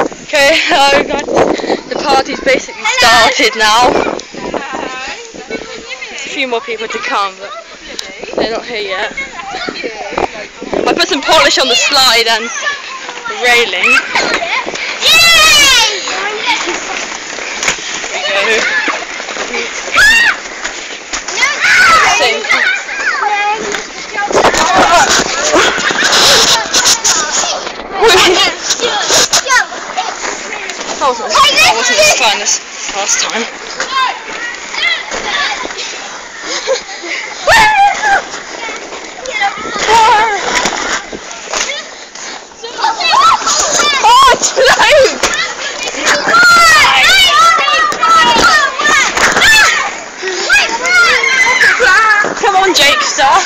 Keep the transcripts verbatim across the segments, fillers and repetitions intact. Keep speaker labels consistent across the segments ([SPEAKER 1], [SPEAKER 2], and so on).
[SPEAKER 1] Okay, hello guys. The party's basically started now. There's a few more people to come, but they're not here yet. I put some polish on the slide and the railing. There we go. That wasn't, that wasn't as fun as last time. Oh, it's loud! Come on, Jake, stop!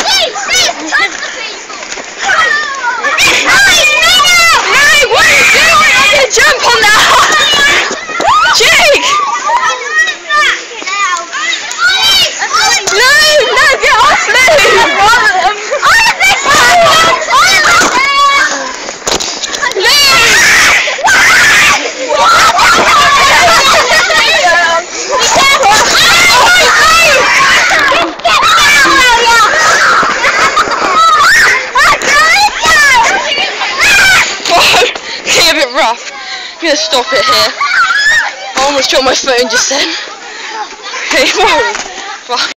[SPEAKER 1] Jump on that! Jake! No, no, get off me! It's a bit rough. I'm gonna stop it here. I almost dropped my phone just then. Okay, whoa. Bye.